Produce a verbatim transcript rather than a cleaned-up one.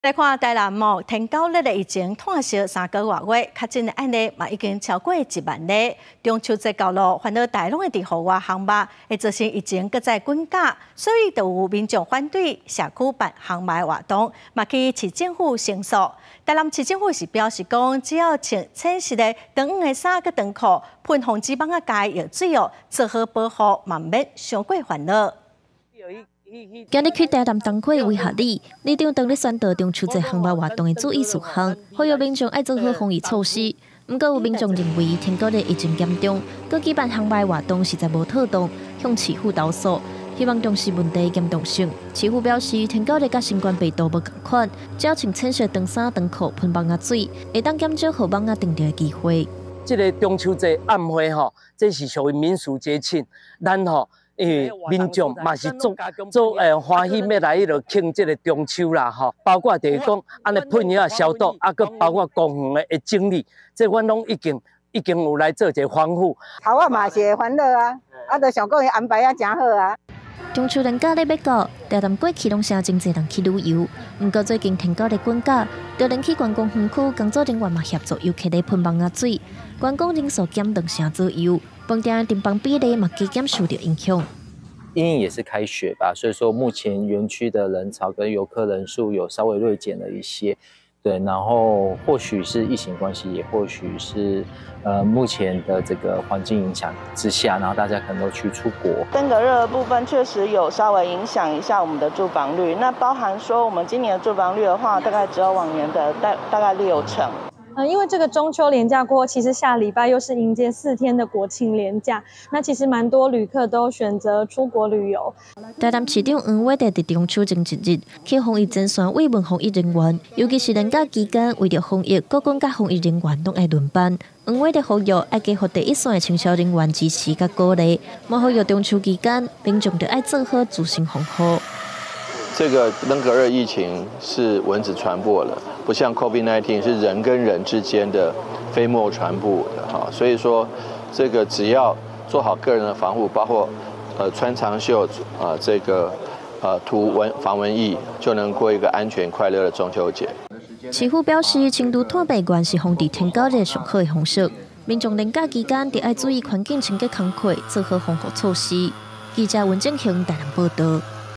来看台南某天狗日日疫情炭烧三个多月，确诊的案例嘛已经超过一万例。中秋节到了，烦恼大拢会伫户外航肉，会造成疫情搁再滚价，所以就有民众反对社区办航卖活动，嘛去市政府申诉。台南市政府是表示讲，只要穿浅色的长黄的衫佮长裤，喷防止蠓仔街药水哦，做好保护，嘛免伤过烦恼。 今日去台南东区威学里，里长当日宣导中秋节航肉活动的注意事项，呼吁民众爱做好防疫措施。不过有民众认为天狗日疫情严重，佮举办航卖活动实在无妥当，向市府投诉，希望重视问题严重性。市府表示，天狗日甲新冠病毒无同款，只要穿浅色长衫长裤喷蠓仔水，会当减少互蠓仔叮到的机会。 这个中秋节暗会吼，这是属于民俗节庆，咱吼。诶，民众嘛是做做诶欢喜，要来迄落庆这个中秋啦吼，包括就是讲安尼喷药消毒，啊，佮包括公园的整理，这阮拢已经已经有来做一个防护。 啊，我嘛是会欢乐啊，啊，就想讲伊安排啊真好啊。 中秋连假日要到，台南过去拢成真侪人去旅游。不过最近天狗日滚价，就连去观光园区工作人员嘛协助游客咧喷蠓仔水，观光人数减两成左右。饭店订房比例嘛加减受到影响， 因为也是开学吧，所以说目前园区的人潮跟游客人数有稍微锐减了一些，对，然后或许是疫情关系，也或许是呃目前的这个环境影响之下，然后大家可能都去出国。 登革热的部分确实有稍微影响一下我们的住房率，那包含说我们今年的住房率的话，大概只有往年的大大概六成。 呃，因为这个中秋连假过后，其实下礼拜又是迎接四天的国庆连假，那其实蛮多旅客都选择出国旅游。 台南市长黄伟在中秋前一日去防疫前线慰问防疫人员，尤其是连假期间，为了防疫，各管甲防疫人员拢爱轮班。黄伟在呼吁爱加予第一线的清消人员支持甲鼓励，莫呼吁中秋期间民众就爱做好自身防护。 这个登革热疫情是蚊子传播的，不像 COVID 十九 是人跟人之间的飞沫传播的哈，所以说这个只要做好个人的防护，包括呃穿长袖啊、呃、这个呃涂蚊防蚊液，就能过一个安全快乐的中秋节。 市府表示，轻度炭白原是防治天狗日上好的方式，民众连假期间得爱注意环境清洁工作，做好防护措施。记者文正雄台南报道。